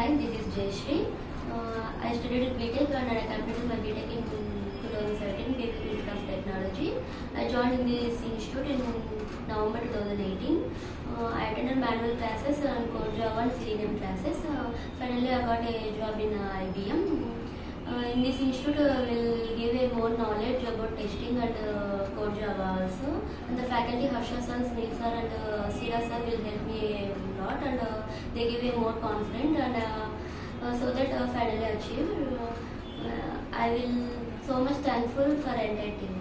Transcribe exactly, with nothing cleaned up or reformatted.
Hi, this is Jayasrì. Uh, I studied B Tech and I completed my B Tech in twenty seventeen, B Tech Institute of Technology. I joined in this institute in November twenty eighteen. Uh, I attended manual classes and Core Java and Selenium classes. Uh, finally, I got a job in uh, I B M. Uh, in this institute, uh, will give a more knowledge about testing and uh, Core Java also. And the faculty Harsha sir, Sneh sir, and uh, Sira sir will help me a lot, and uh, they give me more confidence, and uh, uh, so that uh, finally achieve. Uh, uh, I will so much thankful for entire team.